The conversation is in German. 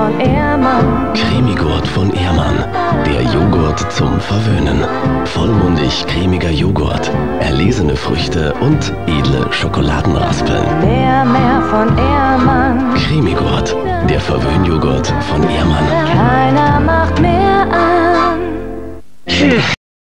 von Ehrmann. Cremigurt von Ehrmann. Der Joghurt zum Verwöhnen. Vollmundig cremiger Joghurt, erlesene Früchte und edle Schokoladenraspeln. Mehr von Ehrmann. Cremigurt, der Verwöhnjoghurt von Ehrmann.